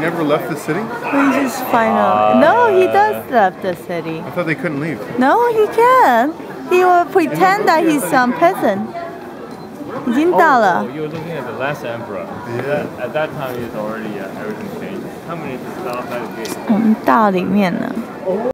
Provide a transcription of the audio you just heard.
never left the city? We just find out. No, he does left the city. I thought they couldn't leave. No, he can. He will pretend that he's some peasant. 已经到了。 You're looking at the last emperor. Yeah. At that time, it's already everything changed. How many is outside the gate? 我们到里面了。